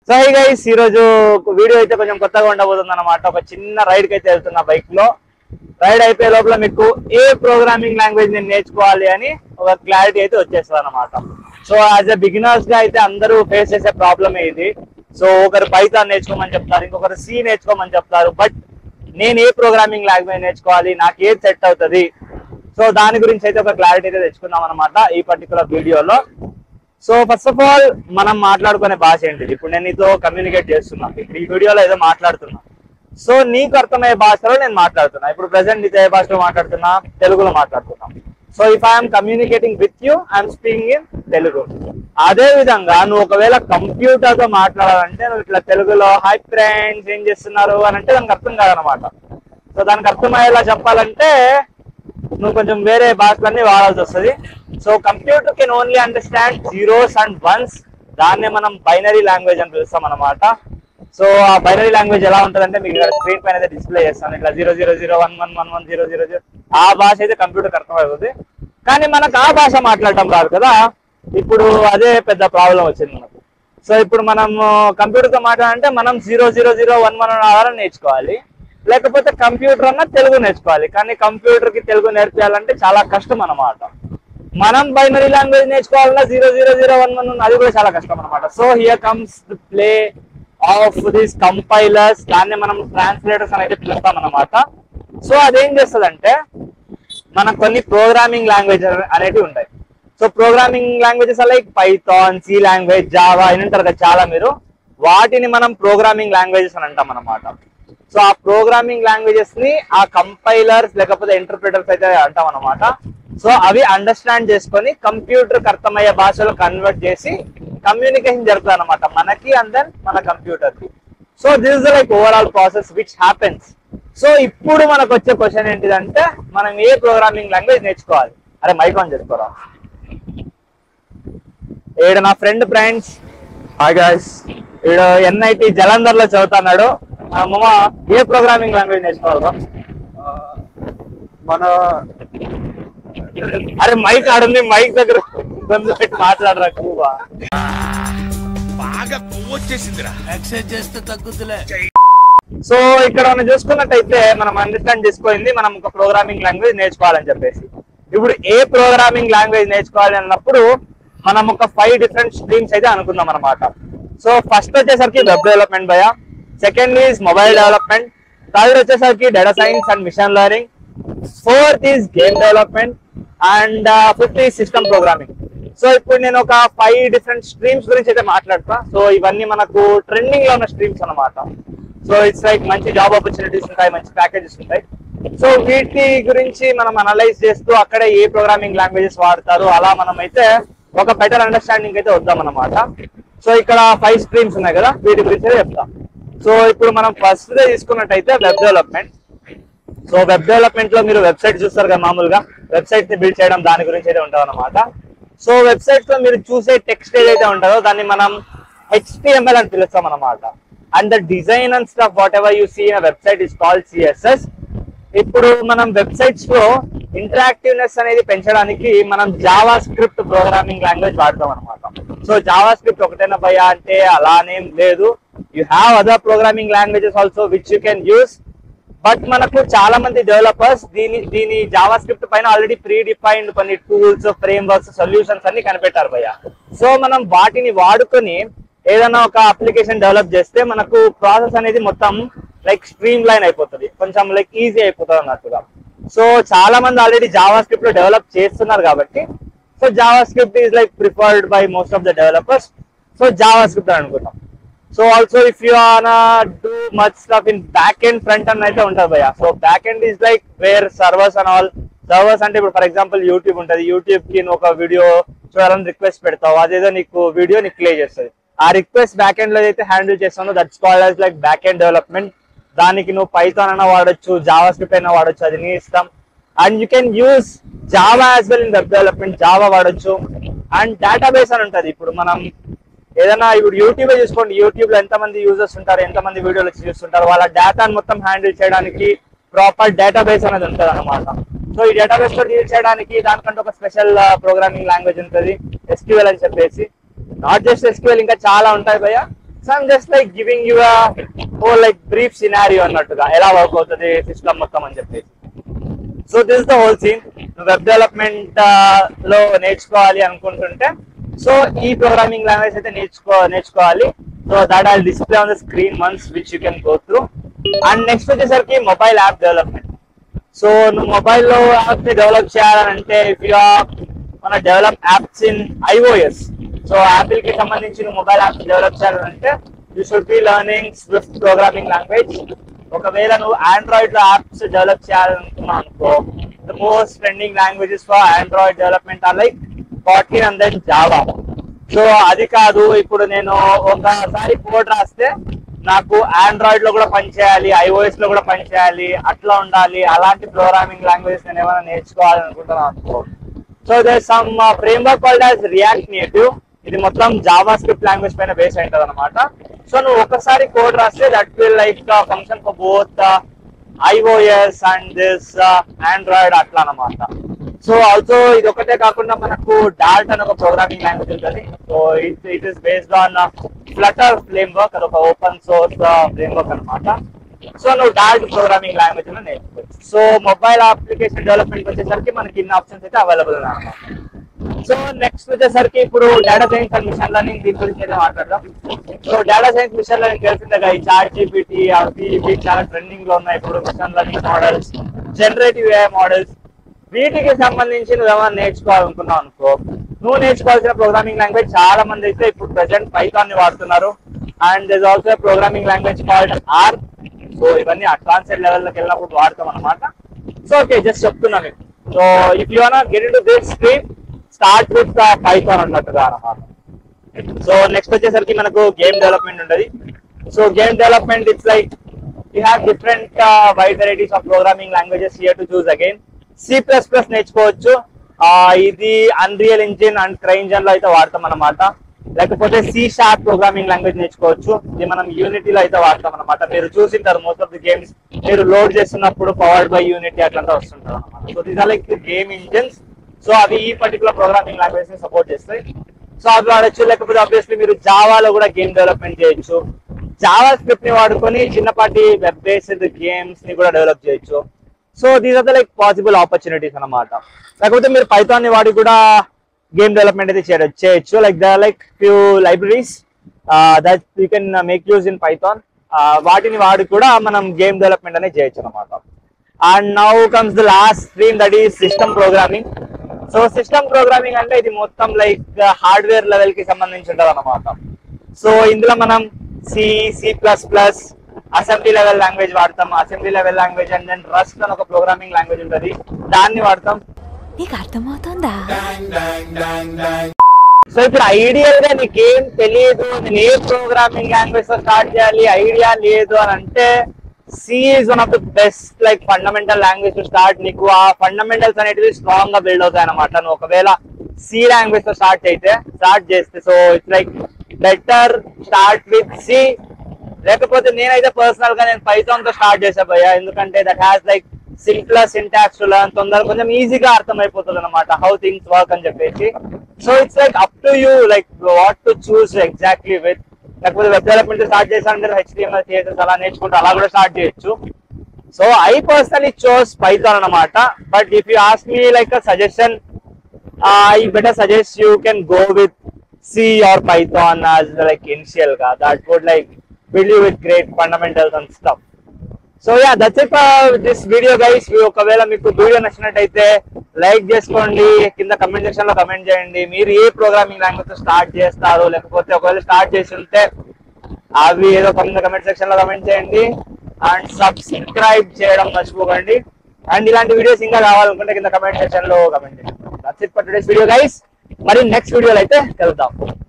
So hi guys, ఈ రోజు video అయితే కొంచెం కొత్తగా ఉండబోతుంది అన్నమాట. ఒక చిన్న రైడ్ కి అయితే వెళ్తున్నా బైక్ లో. రైడ్ అయిపోయే లోపల మీకు ఏ ప్రోగ్రామింగ్ లాంగ్వేజ్ నేను నేర్చుకోవాలి అని ఒక క్లారిటీ అయితే వచ్చేస్తుంది అన్నమాట. సో యాజ్ ఎ బిగినర్స్ గా అయితే అందరూ ఫేస్ చేసే ప్రాబ్లమే ఇది. సో ఒకరు పైథాన్ నేర్చుకోమని చెప్తారు, ఇంకొకరు సి నేర్చుకోమని చెప్తారు. బట్ నేను ఏ ప్రోగ్రామింగ్ లాంగ్వేజ్ నేర్చుకోవాలి, నాకు ఏది సెట్ అవుతుంది, సో దాని గురించి అయితే ఒక క్లారిటీ అయితే తెచ్చుకుందాం అనమాట ఈ పర్టికులర్ వీడియోలో. సో ఫస్ట్ ఆఫ్ ఆల్ మనం మాట్లాడుకునే భాష ఏంటిది? ఇప్పుడు నేను నీతో కమ్యూనికేట్ చేస్తున్నా, ఇప్పుడు ఈ వీడియోలో ఏదో మాట్లాడుతున్నా. సో నీకు అర్థమయ్యే భాషలో నేను మాట్లాడుతున్నా. ఇప్పుడు ప్రెసెంట్ నీతో ఏ భాషలో మాట్లాడుతున్నా? తెలుగులో మాట్లాడుతున్నా. So if I'm communicating with you, I'm speaking in Telugu. అదే విధంగా నువ్వు ఒకవేళ కంప్యూటర్ తో మాట్లాడాలంటే నువ్వు ఇట్లా తెలుగులో హాయ్ ఫ్రెండ్స్ ఏం చేస్తున్నారు అని అంటే దానికి అర్థం కాదనమాట. సో దానికి అర్థమయ్యేలా చెప్పాలంటే నువ్వు కొంచెం వేరే భాషలన్నీ వాడాల్సి వస్తుంది. So computer can only understand zeros and ones. దాన్నే మనం బైనరీ లాంగ్వేజ్ అని పిలుస్తాం అనమాట. సో ఆ బైనరీ లాంగ్వేజ్ ఎలా ఉంటుందంటే మీకు ఇక్కడ స్క్రీన్ పైన అయితే డిస్ప్లే చేస్తాను. ఇట్లా 000111100. ఆ భాష అయితే కంప్యూటర్కి అర్థమవుతుంది. కానీ మనకు ఆ భాష మాట్లాడటం రాదు కదా. ఇప్పుడు అదే పెద్ద ప్రాబ్లం వచ్చింది మనకు. సో ఇప్పుడు మనం కంప్యూటర్తో మాట్లాడాలంటే మనం 00011 నేర్చుకోవాలి, లేకపోతే కంప్యూటర్ అన్న తెలుగు నేర్చుకోవాలి. కానీ కంప్యూటర్ కి తెలుగు నేర్పించాలంటే చాలా కష్టం అన్నమాట. మనం బైనరీ లాంగ్వేజ్ నేర్చుకోవాలన్నా 00011 అది కూడా చాలా కష్టం అనమాట. So here comes the play of these compilers. దాన్ని మనం ట్రాన్స్లేటర్స్ అని అయితే పిలుస్తాం అనమాట. సో అదేం చేస్తుందంటే మనకు కొన్ని ప్రోగ్రామింగ్ లాంగ్వేజ్ అనేవి ఉంటాయి. So programming languages like Python, C language, Java అని ఉంటారు కదా చాలా మీరు. వాటిని మనం ప్రోగ్రామింగ్ లాంగ్వేజెస్ అని అంటాం అనమాట. సో ఆ ప్రోగ్రామింగ్ లాంగ్వేజెస్ ని ఆ కంపైలర్స్ లేకపోతే ఇంటర్ప్రిటర్స్ అయితే అంటాం అనమాట. సో అవి అండర్స్టాండ్ చేసుకొని కంప్యూటర్ కి అర్థమయ్యే భాషలో కన్వర్ట్ చేసి కమ్యూనికేషన్ జరుగుతుంది అనమాట మనకి అండ్ దెన్ మన కంప్యూటర్ కి. So this is like overall process which happens. So ఇప్పుడు మనకు వచ్చే క్వశ్చన్ ఏంటిదంటే మనం ఏ ప్రోగ్రామింగ్ లాంగ్వేజ్ నేర్చుకోవాలి? అరే మైక్ ఆన్ చేసుకోరా. ఈడ నా ఫ్రెండ్స్ హాయ్ గైస్, ఈడ NIT జలంధర్ లో చదువుతున్నాడు. అమ్మ ఏ ప్రోగ్రామింగ్ లాంగ్వేజ్ నేర్చుకోవాలా? మన అరే మైక్ ఆడుంది, మైక్ దగ్గర మాట్లాడరా. బాగా వచ్చేసిందిరా, ఎక్సర్సైజ్ చేస్తే తగ్గుతులే. సో ఇక్కడ మనం చూసుకున్నట్టయితే మనం అండర్స్టాండ్ చేసుకోయింది మనం ఒక ప్రోగ్రామింగ్ లాంగ్వేజ్ నేర్చుకోవాలని చెప్పేసి. ఇప్పుడు ఏ ప్రోగ్రామింగ్ లాంగ్వేజ్ నేర్చుకోవాలి అన్నప్పుడు మనం ఒక 5 డిఫరెంట్ స్ట్రీమ్స్ అయితే అనుకుందాం అనమాట. సో ఫస్ట్ వచ్చేసరికి వెబ్ డెవలప్మెంట్ భయ, second is mobile development, third వచ్చేసరికి data science and machine learning, fourth is game development and fifth is system programming. So ఇప్పుడు నేను ఒక 5 డిఫరెంట్ స్ట్రీమ్స్ గురించి అయితే మాట్లాడతా. సో ఇవన్నీ మనకు ట్రెండింగ్ లో ఉన్న స్ట్రీమ్స్ అనమాట. సో ఇట్స్ లైక్ మంచి జాబ్ ఆపర్చునిటీస్ ఉంటాయి, మంచి ప్యాకేజెస్ ఉంటాయి. సో వీటి గురించి మనం అనలైజ్ చేస్తూ అక్కడ ఏ ప్రోగ్రామింగ్ లాంగ్వేజెస్ వాడతారు అలా మనం అయితే ఒక బెటర్ అండర్స్టాండింగ్ అయితే వద్దాం అనమాట. సో ఇక్కడ 5 స్ట్రీమ్స్ ఉన్నాయి కదా, వీటి గురించి చెప్తాం. సో ఇప్పుడు మనం ఫస్ట్ తీసుకున్నట్టయితే web development. So web development లో మీరు వెబ్సైట్ చూస్తారు కదా, మామూలుగా వెబ్సైట్ ని బిల్డ్ చేయడం దాని గురించి అయితే ఉంటుంది అనమాట. సో వెబ్సైట్స్ లో మీరు చూసే టెక్స్ట్ ఏదైతే ఉంటుందో దాన్ని మనం HTML అని పిలుస్తాం అనమాట. And the design and stuff whatever you see in website is called CSS. ఇప్పుడు మనం వెబ్సైట్స్ లో ఇంటరాక్టివ్నెస్ అనేది పెంచడానికి మనం జావా స్క్రిప్ట్ ప్రోగ్రామింగ్ లాంగ్వేజ్ వాడతాం అనమాట. సో జావా స్క్రిప్ట్ ఒకటేనా భయ అంటే అలానేం లేదు. You have other programming languages also which you can use. But మనకు చాలా మంది డెవలపర్స్ దీని జావా స్క్రిప్ట్ పైన ఆల్రెడీ ప్రీ డిఫైన్డ్ కొన్ని టూల్స్, ఫ్రేమ్ వర్క్స్, సొల్యూషన్స్ అన్ని కనిపెట్టారు భయ్య. సో మనం వాటిని వాడుకొని ఏదైనా ఒక అప్లికేషన్ డెవలప్ చేస్తే మనకు ప్రాసెస్ అనేది మొత్తం లైక్ స్ట్రీమ్ లైన్ అయిపోతుంది, కొంచెం లైక్ ఈజీ అయిపోతుంది అన్నట్టుగా. సో చాలా మంది ఆల్రెడీ జావా స్క్రిప్ట్ లో డెవలప్ చేస్తున్నారు కాబట్టి so JavaScript is like preferred by most of the developers. So JavaScript అని అనుకుంటాం. So also if you are do much stuff in back end, front end అయితే ఉంటుంది భయ్య. So back end is like where servers and all. Servers అంటే ఇప్పుడు for example YouTube ఉంటుంది, YouTube కి నువ్వు ఒక వీడియో చూడాలని రిక్వెస్ట్ పెడతావు, అదేదో నీకు వీడియో నీకు ప్లే చేస్తుంది. ఆ రిక్వెస్ట్ బ్యాక్ ఎండ్ లో అయితే హ్యాండిల్ చేస్తాను, that's called as like back end development. దానికి నువ్వు పైథాన్ అయినా వాడొచ్చు, జావా స్క్రిప్ట్ అయినా వాడొచ్చు, అది నీ ఇష్టం. And you can use Java as well in web development, Java వాడొచ్చు. అండ్ డేటాబేస్ అని ఉంటుంది. ఇప్పుడు మనం ఏదైనా ఇప్పుడు యూట్యూబ్ చూసుకోండి, యూట్యూబ్ లో ఎంతమంది యూజర్స్ ఉంటారు, ఎంతమంది వీడియోలు చూస్తుంటారు, వాళ్ళ డేటాను మొత్తం హ్యాండిల్ చేయడానికి ప్రాపర్ డేటాబేస్ అనేది ఉంటుంది అనమాట. సో ఈ డేటాబేస్ తో డీల్ చేయడానికి దానికంటే ఒక స్పెషల్ ప్రోగ్రామింగ్ లాంగ్వేజ్ ఉంటుంది, SQL అని చెప్పేసి. నాట్ జస్ట్ SQL, ఇంకా చాలా ఉంటాయి భయ్య. So I'm just like giving you oh like brief scenario అన్నట్టుగా ఎలా వర్క్ అవుతుంది సిస్టమ్ మొత్తం అని చెప్పేసి. So this the whole scene. Web development లో నేర్చుకోవాలి అనుకుంటుంటే సో ఈ ప్రోగ్రామింగ్ లాంగ్వేజ్ అయితే నేర్చుకోవాలి. So that I'll display on the screen once which you can go through. And next వచ్చేసరికి మొబైల్ యాప్ డెవలప్మెంట్. సో నువ్వు మొబైల్లో యాప్స్ ని డెవలప్ చేయాలంటే if you wanna develop apps in iOS, so Apple కి సంబంధించి నువ్వు మొబైల్ యాప్స్ డెవలప్ చేయాలంటే you should be learning Swift programming language. ఒకవేళ నువ్వు ఆండ్రాయిడ్ లో యాప్స్ డెవలప్ చేయాలనుకున్నావు అనుకో, the most trending languages for Android development are like Kotlin and then Java. సో అది కాదు, ఇప్పుడు నేను ఒకసారి కోడ్ రాస్తే నాకు ఆండ్రాయిడ్ లో కూడా పనిచేయాలి, iOS లో కూడా పనిచేయాలి, అట్లా ఉండాలి, అలాంటి ప్రోగ్రామింగ్ లాంగ్వేజ్ నేను ఏమైనా నేర్చుకోవాలనుకుంటున్నాను అనుకో. So there some framework called as React Native. ఇది మొత్తం జావా స్క్రిప్ట్ లాంగ్వేజ్ పైన బేస్ అయింటది అనమాట. సో నువ్వు ఒకసారి కోడ్ రాస్తే that will like function for both iOS and this Android అట్లా అనమాట. సో ఆల్సో ఇది ఒకటే కాకుండా మనకు డార్ట్ అని ఒక ప్రోగ్రామింగ్ లాంగ్వేజ్ ఉంటుంది. So it is based on Flutter framework, అది ఒక ఓపెన్ సోర్స్ ఫ్రేమ్వర్క్ అనమాట. సో నువ్వు డార్ట్ ప్రోగ్రామింగ్ లాంగ్వేజ్ లో నేర్చుకోవచ్చు. సో మొబైల్ అప్లికేషన్ డెవలప్మెంట్ వచ్చేసరికి మనకి ఇన్ని ఆప్షన్స్ అయితే అవైలబుల్ అనమాట. సో నెక్స్ట్ వచ్చేసరికి ఇప్పుడు data science and machine learning దీని గురించి అయితే మాట్లాడదాం. So data science machine learning తెలిసిందిగా ఈ చాట్ జీపీటీ అవి ఇవి చాలా ట్రెండింగ్ లో ఉన్నాయి ఇప్పుడు. Machine learning models, generative AI models, వీటికి సంబంధించి నువ్వు ఏమైనా నేర్చుకోవాలనుకున్నావు అనుకో, నువ్వు నేర్చుకోవాల్సిన ప్రోగ్రామింగ్ లాంగ్వేజ్ చాలా మంది అయితే ఇప్పుడు ప్రెసెంట్ పైథాన్ ని వాడుతున్నారు. And this also programming language called R. So ఇవన్నీ అడ్వాన్స్డ్ లెవెల్లోకి వెళ్ళినప్పుడు వాడతాం అనమాట. సో ఓకే, జస్ట్ చెప్తున్నా మీకు. So if you want get into this stream, start with Python అన్నట్టుగా అనమాట. సో నెక్స్ట్ వచ్చేసరికి మనకు గేమ్ డెవలప్మెంట్ ఉంటుంది. So game development it's like you have different wide varieties of programming languages here to choose again. C++ నేర్చుకోవచ్చు, ఇది unreal engine and క్రైంజన్ లో అయితే వాడతాం అనమాట. లేకపోతే C# ప్రోగ్రామింగ్ లాంగ్వేజ్ నేర్చుకోవచ్చు, ఇది మనం యూనిటీలో అయితే వాడతాం అనమాట. మీరు చూసింటారు మోస్ట్ ఆఫ్ ది గేమ్స్ మీరు లోడ్ చేస్తున్నప్పుడు పవర్డ్ బై యూనిటీ అట్లంతా వస్తుంటారు అనమాట. So these are like game engines. So అవి ఈ పర్టికులర్ ప్రోగ్రామింగ్ లాంగ్వేజ్ ని సపోర్ట్ చేస్తాయి. సో అవి వాడచ్చు. లేకపోతే ఆబ్వియస్లీ మీరు జావాలో కూడా గేమ్ డెవలప్మెంట్ చేయొచ్చు. జావా స్క్రిప్ట్ ని వాడుకొని చిన్నపాటి వెబ్ బేస్డ్ గేమ్స్ ని కూడా డెవలప్ చేయొచ్చు. So these are the like possible opportunities అనమాట. లేకపోతే మీరు పైథాన్ ని వాడి కూడా గేమ్ డెవలప్మెంట్ అయితే చేయొచ్చు. Like they are like few libraries that you can make use in Python. వాటిని వాడి కూడా మనం గేమ్ డెవలప్మెంట్ అనేది చేయొచ్చు అనమాట. And now comes the last stream, that is system programming. So system programming అంటే ఇది మొత్తం లైక్ హార్డ్వేర్ లెవెల్ కి సంబంధించి ఉంటుంది అనమాట. సో ఇందులో మనం C++, అసెంబ్లీ లెవెల్ లాంగ్వేజ్ వాడతాం. Assembly level language and then Rust అని ఒక ప్రోగ్రామింగ్ లాంగ్వేజ్ ఉంటుంది, దాన్ని వాడతాం. నీకు అర్థమవుతుందా? సో ఇప్పుడు ఐడియల్ గా నీకేం తెలియదు, నేను ఏ ప్రోగ్రామింగ్ లాంగ్వేజ్ తో స్టార్ట్ చేయాలి ఐడియా లేదు అని అంటే C is one of the best like fundamental language to start. నీకు ఆ ఫండమెంటల్స్ అనేటివి స్ట్రాంగ్ గా బిల్డ్ అవుతాయి అనమాట. నువ్వు ఒకవేళ C లాంగ్వేజ్ తో స్టార్ట్ చేస్తే so it's like better start with C. లేకపోతే నేనైతే పర్సనల్ గా నేను పైథాన్ తో స్టార్ట్ చేసాపోయా, ఎందుకంటే that has like simpler syntax to learn, తొందరగా కొంచెం ఈజీగా అర్థమైపోతుంది అనమాట హౌ థింగ్స్ వర్క్ అని చెప్పేసి. So it's like up to you like what to choose exactly with. లేకపోతే వెబ్ డెవలప్మెంట్ స్టార్ట్ చేసానంటే HTML CSS అలా నేర్చుకుంటే అలా కూడా స్టార్ట్ చేయొచ్చు. So I personally chose Python అనమాట. But if you ask me like a suggestion, I better suggest you can go with C or Python as like initial ga. That would like build you with great fundamentals and stuff. So yeah, that's it for this video guys. ఒకవేళ మీకు video నచ్చినట్టయితే like చేసుకోండి, కింద comment section లో comment చేయండి మీరు ఏ programming language తో స్టార్ట్ చేస్తారు, లేకపోతే ఒకవేళ స్టార్ట్ చేసి ఉంటే అవి ఏదో కింద కమెంట్ సెక్షన్ లో కమెంట్ చేయండి. అండ్ సబ్స్క్రైబ్ చేయడం మర్చిపోకండి. అండ్ ఇలాంటి వీడియోస్ ఇంకా కావాలనుకుంటే కింద కమెంట్ సెక్షన్ లో కమెంట్ చేయండి. That's it for today's video guys. మరి నెక్స్ట్ వీడియోలో అయితే కలుద్దాం.